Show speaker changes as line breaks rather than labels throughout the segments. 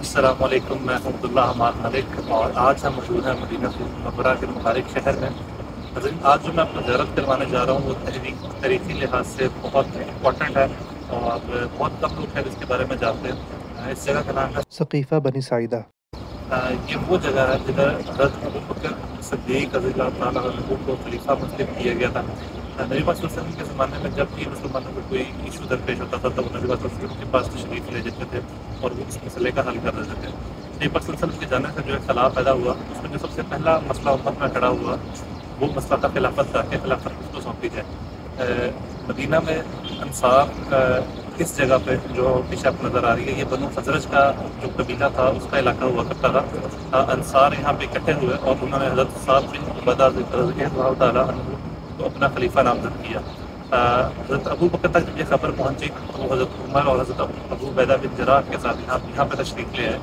السلام علیکم، میں عبداللہ حماد ملک اور آج ہم موجود ہیں مدینہ منورہ کے مبارک شہر میں۔ آج جو میں آپ کو زیارت کروانے جا رہا ہوں وہ تاریخی لحاظ سے بہت امپورٹنٹ ہے اور بہت کم لوگ ہیں جس کے بارے میں جانتے ہیں۔ اس جگہ کا نام ہے
ثقیفہ بنی سعیدہ۔
یہ وہ جگہ ہے جدھر حضرت ابوبکر صدیق رضی اللہ تعالیٰ عنہ کو خلیفہ منتخب کیا گیا تھا۔ نبی پاک صلی اللہ علیہ وسلم کے زمانے میں جب بھی مسلمانوں کو کوئی ایشو درپیش ہوتا تھا تو وہ نبی پاک صلی اللہ علیہ وسلم کے پاس تشریف لے جاتے تھے اور وہ اس مسئلے کا حل کر دیتے تھے۔ نبی پاک صلی اللہ علیہ وسلم کے جانے سے جو اختلاف پیدا ہوا اس میں جو سب سے پہلا مسئلہ امت میں کھڑا ہوا وہ مسئلہ تھا خلافت کا، کہ خلافت کس کو سونپی جائے۔ مدینہ میں انصار اس جگہ پہ جو پیچھے آپ نظر آ رہی ہے یہ بنو خزرج کا جو قبیلہ تھا اس کا علاقہ ہوا کرتا تھا۔ انصار یہاں پہ اکٹھے ہوئے اور انہوں نے حضرت صاحب بن عبیدہ رضی اللہ تعالیٰ عنہ کو اپنا خلیفہ نامزد کیا۔ حضرت ابو بکر تک جب یہ خبر پہنچی تو وہ حضرت عمر اور حضرت ابو عبیدہ بن جراح کے ساتھ یہاں پہ تشریف لے آئے۔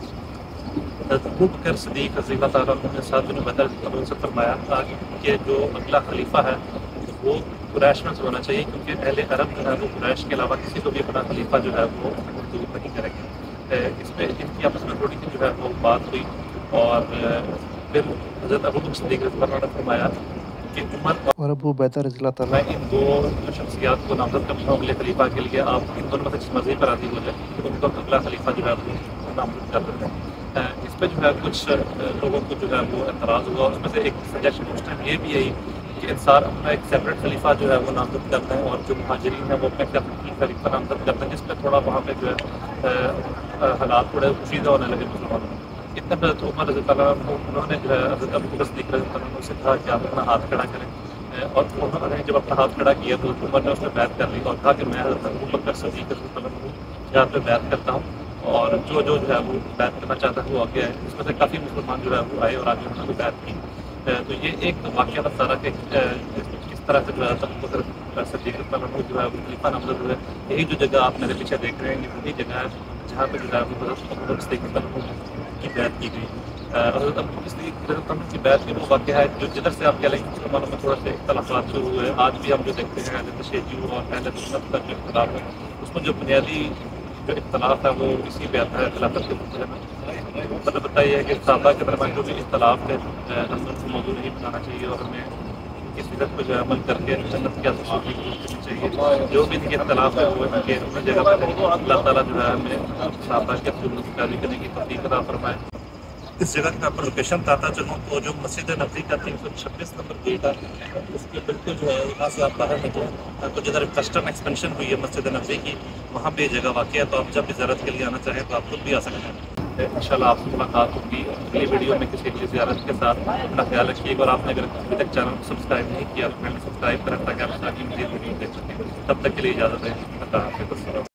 حضرت ابو بکر صدیق رضی اللہ تعالیٰ عنہ نے ساتھ بن عبیدہ سے فرمایا کہ جو اگلا خلیفہ ہے وہ قریش میں سے ہونا چاہیے، کیونکہ اہل عرب جو ہے وہ قریش کے علاوہ کسی کو بھی اپنا خلیفہ جو ہے وہ منتخب نہیں کریں گے۔ اس میں ان کی آپس میں تھوڑی سی جو ہے وہ بات ہوئی اور پھر حضرت ابو بکر صدیق رضی اللہ عنہ نے فرمایا کہ عمر
اور ابو عبیدہ رضی اللہ تعالیٰ
میں ان دو شخصیات کو نامزد کرتا ہوں اگلے خلیفہ کے لیے، آپ ان دونوں میں سے جس مرضی پر راضی ہو جائے تو ان کو اگلا خلیفہ جو ہے وہ نامزد کر دیتے ہیں۔ اس پہ جو ہے کچھ لوگوں کو جو ہے وہ اعتراض ہوا، اس میں سے ایک سجیشن اس ٹائم یہ بھی یہی کہ انصار اپنا ایک سیپریٹ خلیفہ جو ہے وہ نامزد کرتے ہیں اور جو مہاجرین ہیں وہ اپنا سیپریٹ خلیفہ نامزد کرتے ہیں، جس پہ تھوڑا وہاں پہ جو ہے حالات تھوڑے پوشیدہ ہونے لگے مسلمانوں میں۔ اتنے میں حضرت عمر رضی اللہ عنہ انہوں نے جو ہے حضرت ابو بکر صدیق رضی اللہ عنہ سے کہا کہ آپ اپنا ہاتھ کھڑا کریں، اور انہوں نے جب اپنا ہاتھ کھڑا کیا تو عمر نے اس میں بیعت کر لی اور کہا کہ میں حضرت ابو بکر صدیق رضی اللہ عنہ یہاں پہ بیعت کرتا ہوں اور جو ہے وہ بیعت کرنا چاہتا ہے وہ آگے آئے۔ اس میں سے کافی مسلمان جو ہے وہ آئے اور آگے انہوں نے بیعت کی۔ تو یہ ایک واقعہ بتا رہا کہ کس طرح سے جو ہے ابو بکر صدیق رضی اللہ عنہ جو ہے وہ خلیفہ نامزد ہوئے۔ یہی جو جگہ آپ میرے پیچھے دیکھ رہے ہیں یہ وہی جگہ ہے جہاں پہ جو ہے وہ حضرت ابو بکر صدیق رضی اللہ عنہ کی بیعت کی گئی۔ حضرت ابو بکر صدیق رضی اللہ عنہ کی بیعت کی وہ واقعہ ہے جو جدھر سے آپ کہہ لیں گے مسلمانوں میں تھوڑا سے اختلافات شروع ہوئے۔ آج بھی ہم جو دیکھتے ہیں اہل تشیع اور اہل سنت کا جو اختلاف ہے اس میں جو بنیادی جو اختلاف ہے وہ اسی پہ آتا ہے خلافت کے مسئلے میں۔ مطلب بتائیے کہ صحابہ کے درمیان جو بھی اختلاف تھے ہمیں ان کو موضوع نہیں بنانا چاہیے اور ہمیں ان کی سیرت پہ جو ہے عمل کر کے جنت کی آسمان کی کوشش کرنی چاہیے۔ جو بھی ان کے اختلاف ہے وہ ان کے اپنی جگہ پر ہے۔ اللہ تعالیٰ جو ہے ہمیں صحابہ کی اصول کاری کرنے کی توفیق عطا فرمائے۔ اس جگہ کی میں آپ کو لوکیشن بتاتا چلوں تو جو مسجد نبوی کا 326 نمبر گیٹ ہے اس کے بالکل جو ہے وہاں سے آپ باہر نکلیں تو جدھر ویسٹرن ایکسپینشن ہوئی ہے مسجد نبوی کی وہاں پہ یہ جگہ واقع ہے، تو آپ جب بھی زیارت کے لیے آنا چاہیں تو آپ خود بھی آ سکتے ہیں۔ انشاءاللہ آپ سے ملاقات ہوگی اگلی ویڈیو میں کسی بھی زیارت کے ساتھ۔ اپنا خیال رکھیے گا اور آپ نے اگر ابھی تک چینل کو سبسکرائب نہیں کیا تو چینل سبسکرائب کریں تاکہ آپ ساری مزید ویڈیو دیکھ سکیں۔ تب تک کے لیے اجازت ہے۔ اللہ حافظ۔